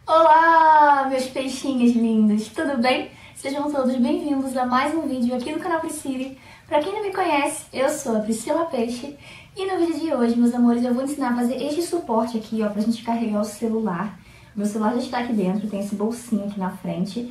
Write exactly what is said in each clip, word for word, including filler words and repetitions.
Olá, meus peixinhos lindos, tudo bem? Sejam todos bem-vindos a mais um vídeo aqui do canal Priscile. Pra quem não me conhece, eu sou a Priscila Peixe e no vídeo de hoje, meus amores, eu vou ensinar a fazer este suporte aqui, ó, pra gente carregar o celular. Meu celular já está aqui dentro, tem esse bolsinho aqui na frente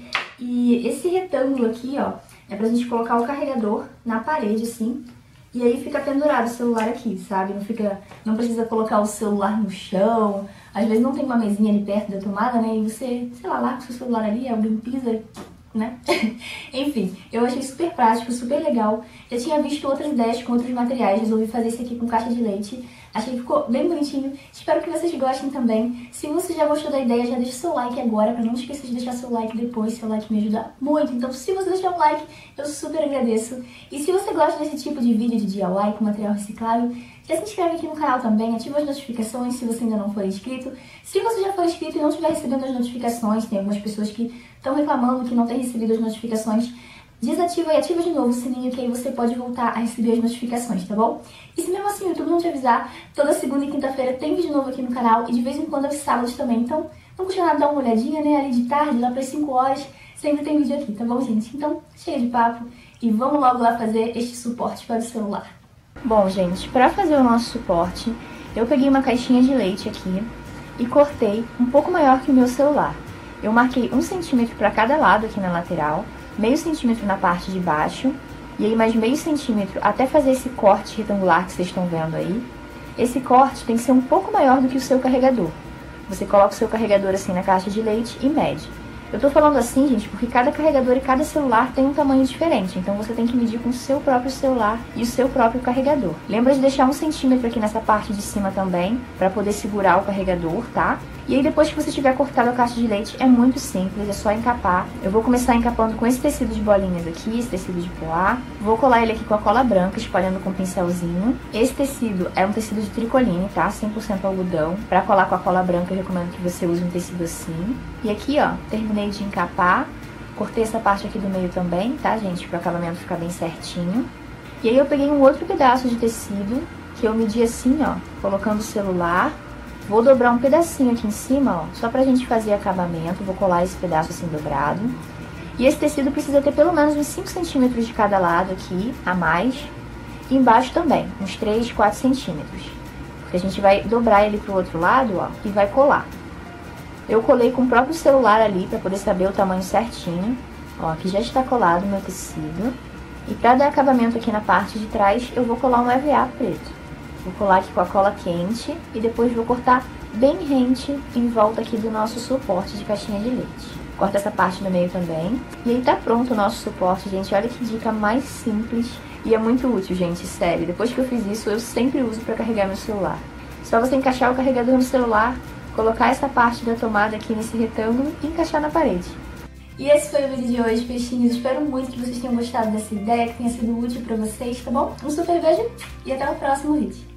e esse retângulo aqui, ó, é pra gente colocar o carregador na parede, assim. E aí fica pendurado o celular aqui, sabe? Não fica, não precisa colocar o celular no chão. Às vezes não tem uma mesinha ali perto da tomada, né? E você, sei lá, larga o seu celular ali, alguém pisa, né? Enfim, eu achei super prático, super legal. Já tinha visto outras ideias com outros materiais, resolvi fazer esse aqui com caixa de leite. Achei que ficou bem bonitinho. Espero que vocês gostem também. Se você já gostou da ideia, já deixa seu like agora, pra não esquecer de deixar seu like depois. Seu like me ajuda muito. Então, se você deixar um like, eu super agradeço. E se você gosta desse tipo de vídeo de D I Y com material reciclável, já se inscreve aqui no canal também, ativa as notificações se você ainda não for inscrito. Se você já for inscrito e não estiver recebendo as notificações, tem algumas pessoas que estão reclamando que não têm recebido as notificações, desativa e ativa de novo o sininho, que aí você pode voltar a receber as notificações, tá bom? E se mesmo assim o YouTube não te avisar, toda segunda e quinta-feira tem vídeo novo aqui no canal e de vez em quando aos sábados também. Então não custa nada dar uma olhadinha, né? Ali de tarde, lá para as cinco horas, sempre tem vídeo aqui, tá bom, gente? Então, chega de papo e vamos logo lá fazer este suporte para o celular. Bom, gente, para fazer o nosso suporte, eu peguei uma caixinha de leite aqui e cortei um pouco maior que o meu celular. Eu marquei um centímetro para cada lado aqui na lateral, meio centímetro na parte de baixo, e aí mais meio centímetro até fazer esse corte retangular que vocês estão vendo aí. Esse corte tem que ser um pouco maior do que o seu carregador. Você coloca o seu carregador assim na caixa de leite e mede. Eu tô falando assim, gente, porque cada carregador e cada celular tem um tamanho diferente, então você tem que medir com o seu próprio celular e o seu próprio carregador. Lembra de deixar um centímetro aqui nessa parte de cima também, pra poder segurar o carregador, tá? E aí depois que você tiver cortado a caixa de leite, é muito simples, é só encapar. Eu vou começar encapando com esse tecido de bolinhas aqui, esse tecido de poá. Vou colar ele aqui com a cola branca, espalhando com um pincelzinho. Esse tecido é um tecido de tricoline, tá? cem por cento algodão. Pra colar com a cola branca, eu recomendo que você use um tecido assim. E aqui, ó, terminei de encapar. Cortei essa parte aqui do meio também, tá, gente? Para o acabamento ficar bem certinho. E aí eu peguei um outro pedaço de tecido, que eu medi assim, ó, colocando o celular. Vou dobrar um pedacinho aqui em cima, ó, só pra gente fazer acabamento. Vou colar esse pedaço assim dobrado. E esse tecido precisa ter pelo menos uns cinco centímetros de cada lado aqui, a mais. E embaixo também, uns três, quatro centímetros. Porque a gente vai dobrar ele pro outro lado, ó, e vai colar. Eu colei com o próprio celular ali pra poder saber o tamanho certinho. Ó, aqui já está colado o meu tecido. E pra dar acabamento aqui na parte de trás, eu vou colar um E V A preto. Vou colar aqui com a cola quente e depois vou cortar bem rente em volta aqui do nosso suporte de caixinha de leite. Corta essa parte no meio também. E aí tá pronto o nosso suporte, gente. Olha que dica mais simples e é muito útil, gente, sério. Depois que eu fiz isso, eu sempre uso pra carregar meu celular. Só você encaixar o carregador no celular, colocar essa parte da tomada aqui nesse retângulo e encaixar na parede. E esse foi o vídeo de hoje, peixinhos. Espero muito que vocês tenham gostado dessa ideia, que tenha sido útil pra vocês, tá bom? Um super beijo e até o próximo vídeo.